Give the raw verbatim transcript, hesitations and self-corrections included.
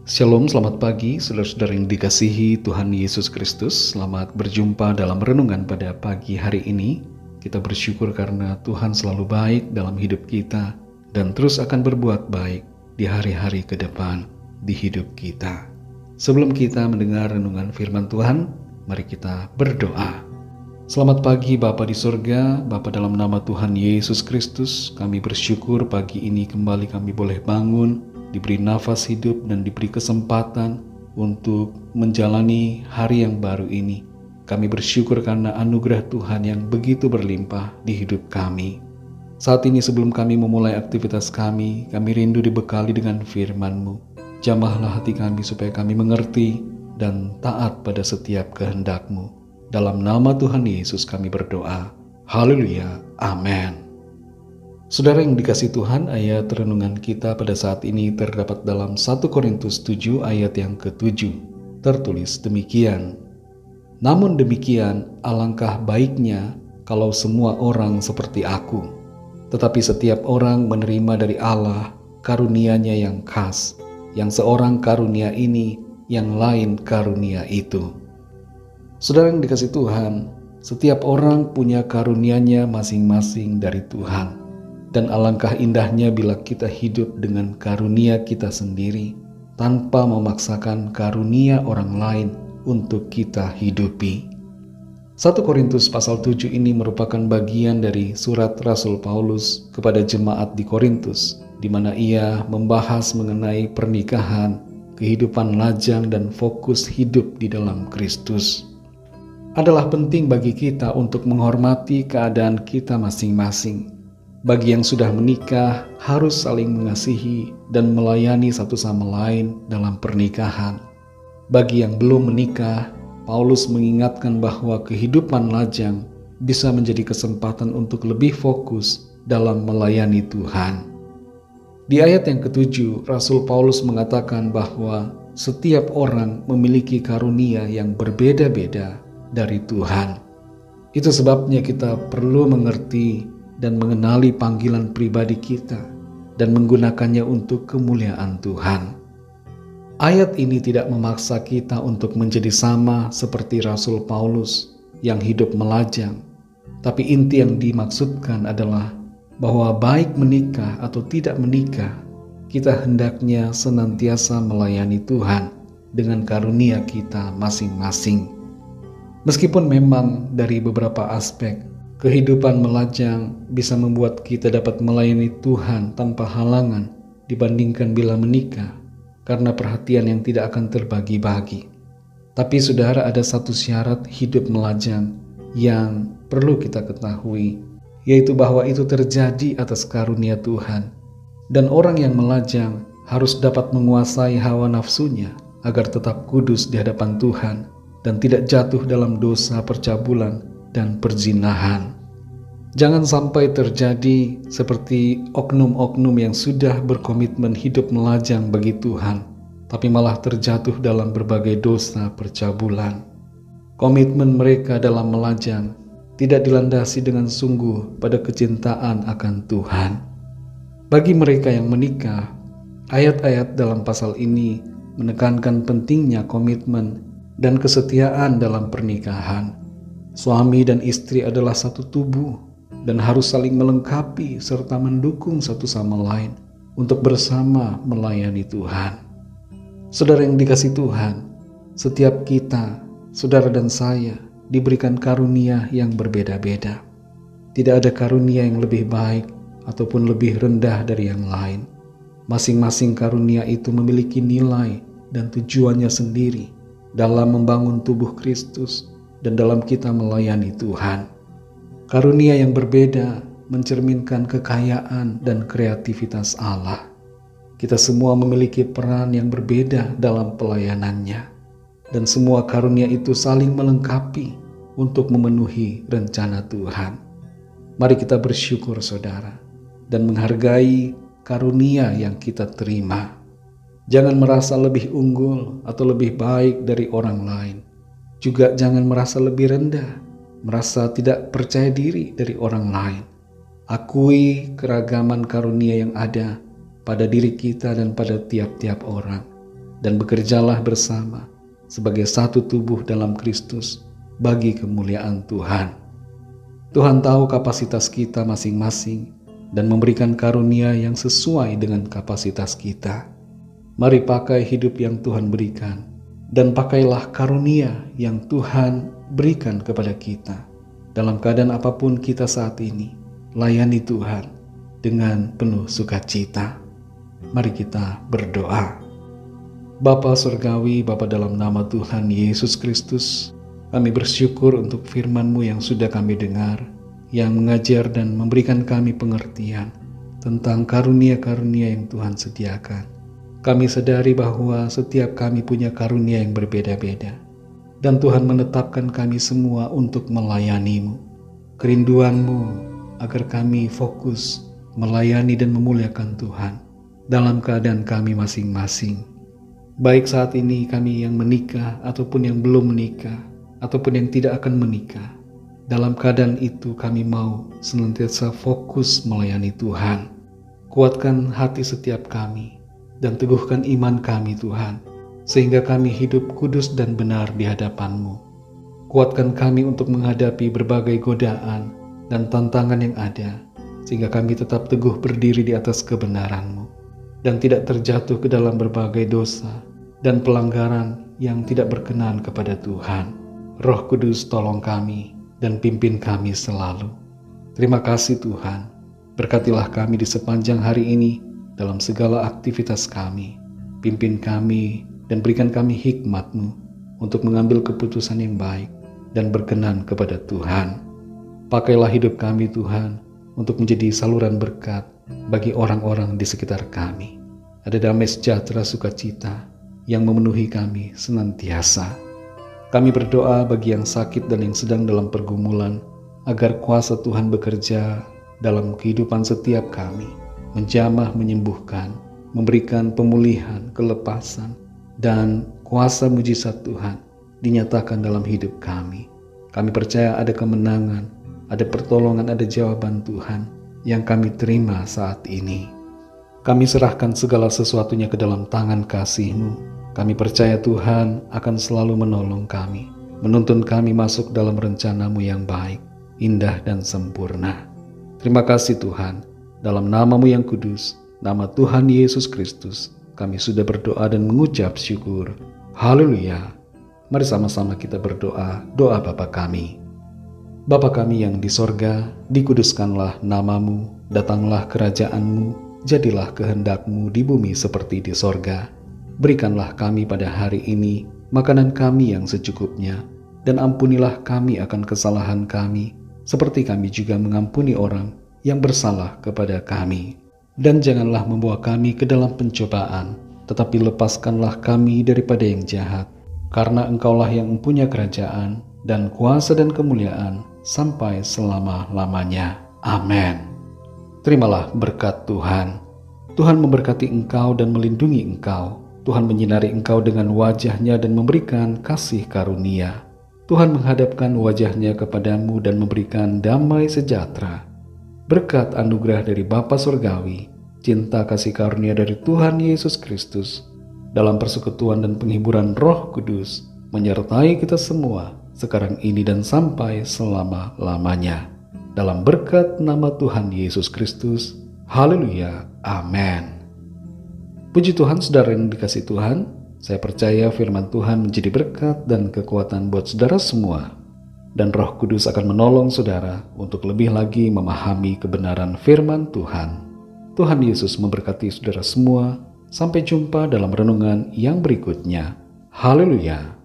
Shalom, selamat pagi saudara-saudara yang dikasihi Tuhan Yesus Kristus. Selamat berjumpa dalam renungan pada pagi hari ini. Kita bersyukur karena Tuhan selalu baik dalam hidup kita dan terus akan berbuat baik di hari-hari ke depan di hidup kita. Sebelum kita mendengar renungan firman Tuhan, mari kita berdoa. Selamat pagi Bapa di surga, Bapa dalam nama Tuhan Yesus Kristus, kami bersyukur pagi ini kembali kami boleh bangun, diberi nafas hidup dan diberi kesempatan untuk menjalani hari yang baru ini. Kami bersyukur karena anugerah Tuhan yang begitu berlimpah di hidup kami. Saat ini sebelum kami memulai aktivitas kami, kami rindu dibekali dengan firman-Mu. Jamahlah hati kami supaya kami mengerti dan taat pada setiap kehendak-Mu. Dalam nama Tuhan Yesus kami berdoa. Haleluya. Amin. Saudara yang dikasihi Tuhan, ayat renungan kita pada saat ini terdapat dalam satu Korintus tujuh ayat yang ketujuh. Tertulis demikian. Namun demikian, alangkah baiknya kalau semua orang seperti aku. Tetapi setiap orang menerima dari Allah karunia-Nya yang khas. Yang seorang karunia ini, yang lain karunia itu. Saudara yang dikasihi Tuhan, setiap orang punya karunia-Nya masing-masing dari Tuhan. Dan alangkah indahnya bila kita hidup dengan karunia kita sendiri, tanpa memaksakan karunia orang lain untuk kita hidupi. satu Korintus pasal tujuh ini merupakan bagian dari surat Rasul Paulus kepada jemaat di Korintus, di mana ia membahas mengenai pernikahan, kehidupan lajang dan fokus hidup di dalam Kristus. Adalah penting bagi kita untuk menghormati keadaan kita masing-masing. Bagi yang sudah menikah, harus saling mengasihi dan melayani satu sama lain dalam pernikahan. Bagi yang belum menikah, Paulus mengingatkan bahwa kehidupan lajang bisa menjadi kesempatan untuk lebih fokus dalam melayani Tuhan. Di ayat yang ketujuh, Rasul Paulus mengatakan bahwa setiap orang memiliki karunia yang berbeda-beda dari Tuhan. Itu sebabnya kita perlu mengerti dan mengenali panggilan pribadi kita dan menggunakannya untuk kemuliaan Tuhan. Ayat ini tidak memaksa kita untuk menjadi sama seperti Rasul Paulus yang hidup melajang, tapi inti yang dimaksudkan adalah bahwa baik menikah atau tidak menikah, kita hendaknya senantiasa melayani Tuhan dengan karunia kita masing-masing. Meskipun memang dari beberapa aspek, kehidupan melajang bisa membuat kita dapat melayani Tuhan tanpa halangan dibandingkan bila menikah, karena perhatian yang tidak akan terbagi-bagi. Tapi saudara, ada satu syarat hidup melajang yang perlu kita ketahui, yaitu bahwa itu terjadi atas karunia Tuhan. Dan orang yang melajang harus dapat menguasai hawa nafsunya agar tetap kudus di hadapan Tuhan dan tidak jatuh dalam dosa percabulan dan perzinahan. Jangan sampai terjadi seperti oknum-oknum yang sudah berkomitmen hidup melajang bagi Tuhan, tapi malah terjatuh dalam berbagai dosa percabulan. Komitmen mereka dalam melajang tidak dilandasi dengan sungguh pada kecintaan akan Tuhan. Bagi mereka yang menikah, ayat-ayat dalam pasal ini menekankan pentingnya komitmen dan kesetiaan dalam pernikahan. Suami dan istri adalah satu tubuh dan harus saling melengkapi serta mendukung satu sama lain untuk bersama melayani Tuhan. Saudara yang dikasihi Tuhan, setiap kita, saudara dan saya, diberikan karunia yang berbeda-beda. Tidak ada karunia yang lebih baik ataupun lebih rendah dari yang lain. Masing-masing karunia itu memiliki nilai dan tujuannya sendiri dalam membangun tubuh Kristus dan dalam kita melayani Tuhan. Karunia yang berbeda mencerminkan kekayaan dan kreativitas Allah. Kita semua memiliki peran yang berbeda dalam pelayanannya, dan semua karunia itu saling melengkapi untuk memenuhi rencana Tuhan. Mari kita bersyukur saudara, dan menghargai karunia yang kita terima. Jangan merasa lebih unggul atau lebih baik dari orang lain. Juga jangan merasa lebih rendah, merasa tidak percaya diri dari orang lain. Akui keragaman karunia yang ada pada diri kita dan pada tiap-tiap orang. dan bekerjalah bersama sebagai satu tubuh dalam Kristus bagi kemuliaan Tuhan. Tuhan tahu kapasitas kita masing-masing dan memberikan karunia yang sesuai dengan kapasitas kita. Mari pakai hidup yang Tuhan berikan dan pakailah karunia yang Tuhan berikan kepada kita. Dalam keadaan apapun kita saat ini, layani Tuhan dengan penuh sukacita. Mari kita berdoa. Bapa Surgawi, Bapa dalam nama Tuhan Yesus Kristus, kami bersyukur untuk firman-Mu yang sudah kami dengar, yang mengajar dan memberikan kami pengertian tentang karunia-karunia yang Tuhan sediakan. Kami sadari bahwa setiap kami punya karunia yang berbeda-beda, dan Tuhan menetapkan kami semua untuk melayani-Mu. Kerinduan-Mu agar kami fokus melayani dan memuliakan Tuhan dalam keadaan kami masing-masing. Baik saat ini kami yang menikah ataupun yang belum menikah, ataupun yang tidak akan menikah. Dalam keadaan itu kami mau senantiasa fokus melayani Tuhan. Kuatkan hati setiap kami dan teguhkan iman kami Tuhan, sehingga kami hidup kudus dan benar di hadapan-Mu. Kuatkan kami untuk menghadapi berbagai godaan dan tantangan yang ada, sehingga kami tetap teguh berdiri di atas kebenaran-Mu dan tidak terjatuh ke dalam berbagai dosa dan pelanggaran yang tidak berkenan kepada Tuhan. Roh Kudus tolong kami dan pimpin kami selalu. Terima kasih Tuhan, berkatilah kami di sepanjang hari ini dalam segala aktivitas kami. Pimpin kami dan berikan kami hikmat-Mu untuk mengambil keputusan yang baik dan berkenan kepada Tuhan. Pakailah hidup kami Tuhan untuk menjadi saluran berkat bagi orang-orang di sekitar kami. Ada damai sejahtera sukacita yang memenuhi kami senantiasa. Kami berdoa bagi yang sakit dan yang sedang dalam pergumulan, agar kuasa Tuhan bekerja dalam kehidupan setiap kami, menjamah menyembuhkan, memberikan pemulihan, kelepasan, dan kuasa mujizat Tuhan dinyatakan dalam hidup kami. Kami percaya ada kemenangan, ada pertolongan, ada jawaban Tuhan yang kami terima saat ini. Kami serahkan segala sesuatunya ke dalam tangan kasih-Mu. Kami percaya Tuhan akan selalu menolong kami, menuntun kami masuk dalam rencana-Mu yang baik, indah dan sempurna. Terima kasih Tuhan, dalam nama-Mu yang kudus, nama Tuhan Yesus Kristus, kami sudah berdoa dan mengucap syukur. Haleluya. Mari sama-sama kita berdoa, doa Bapa kami. Bapa kami yang di sorga, dikuduskanlah nama-Mu, datanglah kerajaan-Mu, jadilah kehendak-Mu di bumi seperti di sorga. Berikanlah kami pada hari ini makanan kami yang secukupnya, dan ampunilah kami akan kesalahan kami, seperti kami juga mengampuni orang yang bersalah kepada kami. Dan janganlah membawa kami ke dalam pencobaan, tetapi lepaskanlah kami daripada yang jahat, karena Engkaulah yang mempunyai kerajaan, dan kuasa dan kemuliaan, sampai selama-lamanya. Amin. Terimalah berkat Tuhan. Tuhan memberkati engkau dan melindungi engkau. Tuhan menyinari engkau dengan wajah-Nya dan memberikan kasih karunia. Tuhan menghadapkan wajah-Nya kepadamu dan memberikan damai sejahtera. Berkat anugerah dari Bapa Surgawi, cinta kasih karunia dari Tuhan Yesus Kristus, dalam persekutuan dan penghiburan Roh Kudus, menyertai kita semua, sekarang ini dan sampai selama-lamanya. Dalam berkat nama Tuhan Yesus Kristus. Haleluya. Amin. Puji Tuhan, saudara yang dikasihi Tuhan, saya percaya firman Tuhan menjadi berkat dan kekuatan buat saudara semua. Dan Roh Kudus akan menolong saudara untuk lebih lagi memahami kebenaran firman Tuhan. Tuhan Yesus memberkati saudara semua. Sampai jumpa dalam renungan yang berikutnya. Haleluya.